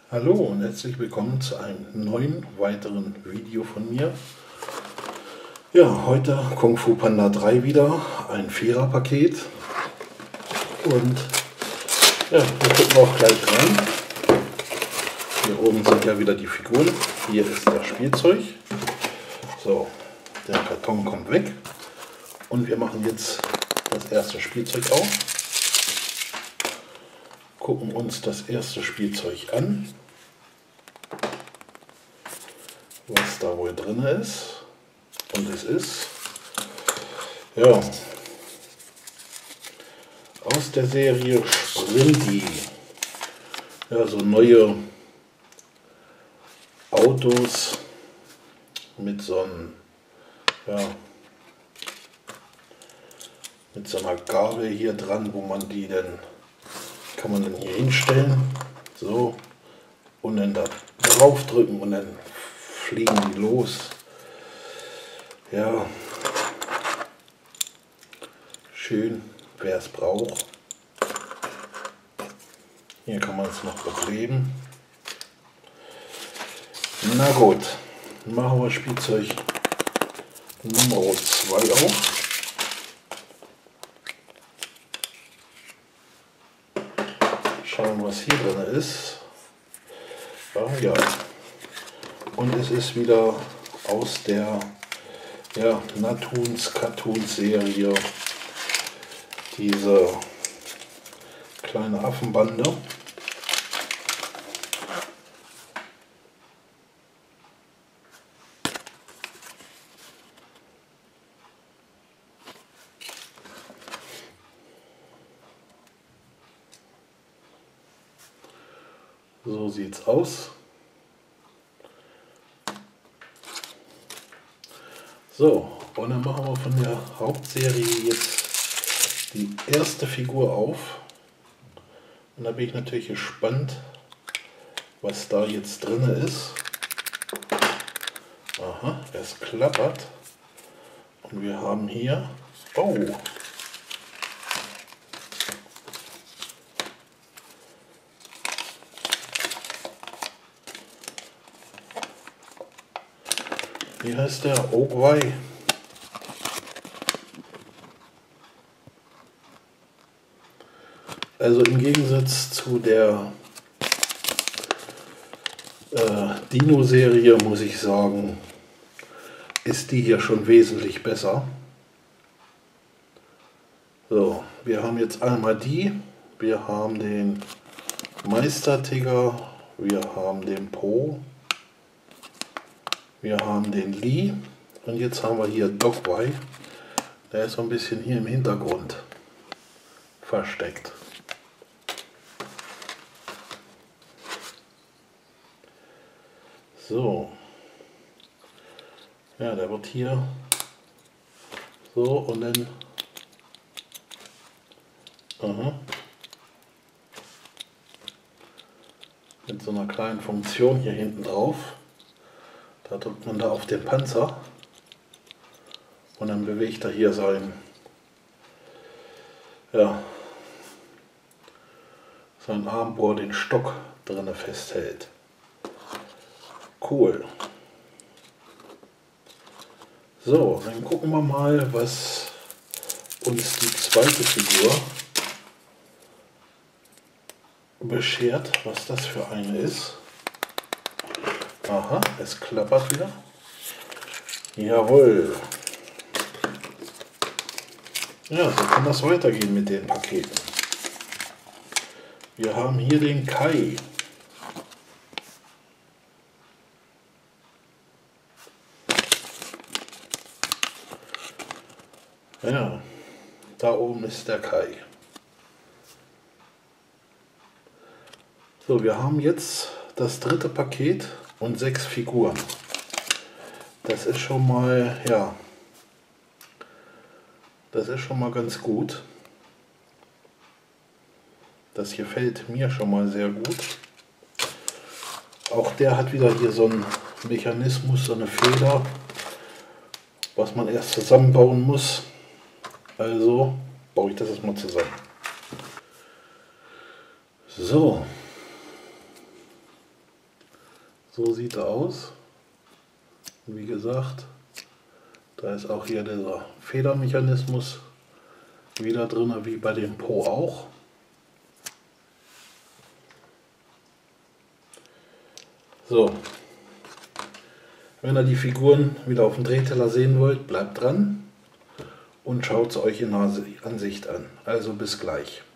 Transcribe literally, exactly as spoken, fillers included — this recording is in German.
Hallo und herzlich willkommen zu einem neuen weiteren Video von mir. Ja, heute Kung Fu Panda drei wieder, ein Vierer-Paket. Und ja, wir gucken auch gleich rein. Hier oben sind ja wieder die Figuren. Hier ist das Spielzeug. So, der Karton kommt weg. Und wir machen jetzt das erste Spielzeug auf. Gucken uns das erste Spielzeug an, was da wohl drin ist. Und es ist, ja, aus der Serie Sprinti. Ja, so neue Autos mit so einem, ja, mit so einer Gabel hier dran, wo man die dann, kann man dann hier hinstellen, so, und dann da drauf drücken und dann fliegen die los. Ja, schön, wer es braucht. Hier kann man es noch bekleben. Na gut, machen wir Spielzeug Nummer zwei auf. Schauen, was hier drin ist. Ah, ja. Und es ist wieder aus der ja, Natoons Cartoons Serie, diese kleine Affenbande. So sieht's aus. So, und dann machen wir von der Hauptserie jetzt die erste Figur auf. Und da bin ich natürlich gespannt, was da jetzt drin ist. Aha, es klappert. Und wir haben hier, oh, wie heißt der? Ogwai. Also im Gegensatz zu der äh, Dino-Serie muss ich sagen, ist die hier schon wesentlich besser. So, wir haben jetzt einmal die, wir haben den Meister-Tiger, wir haben den Po, wir haben den Lee und jetzt haben wir hier Dogwai. Der ist so ein bisschen hier im Hintergrund versteckt. So. Ja, der wird hier so und dann aha, mit so einer kleinen Funktion hier hinten drauf. Da drückt man da auf den Panzer und dann bewegt er hier sein, ja, sein Arm, wo er den Stock drinne festhält. Cool. So, dann gucken wir mal, was uns die zweite Figur beschert, was das für eine ist. Aha, es klappert wieder. Jawohl. Ja, so kann das weitergehen mit den Paketen. Wir haben hier den Kai. Ja, da oben ist der Kai. So, wir haben jetzt das dritte Paket und sechs Figuren. Das ist schon mal, ja, das ist schon mal ganz gut. Das gefällt mir schon mal sehr gut. Auch der hat wieder hier so einen Mechanismus, so eine Feder, was man erst zusammenbauen muss. Also baue ich das erstmal zusammen. So, So sieht er aus. Und wie gesagt, da ist auch hier dieser Federmechanismus wieder drin, wie bei dem Po auch. So, wenn ihr die Figuren wieder auf dem Drehteller sehen wollt, bleibt dran und schaut es euch in der Ansicht an. Also bis gleich.